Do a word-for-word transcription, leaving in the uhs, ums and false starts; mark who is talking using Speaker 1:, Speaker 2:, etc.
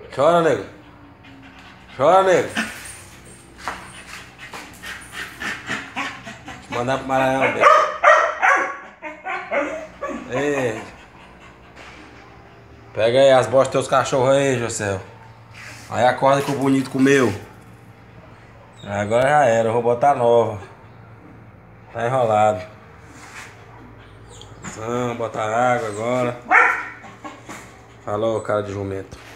Speaker 1: Chora, nego. Chora, nego. Deixa eu mandar pro Maranhão, nego. Ei. Pega aí as bostas dos teus cachorros aí, José. Aí acorda que o bonito comeu. Agora já era, eu vou botar nova. Tá enrolado. Vamos botar água agora. Falou, cara de jumento.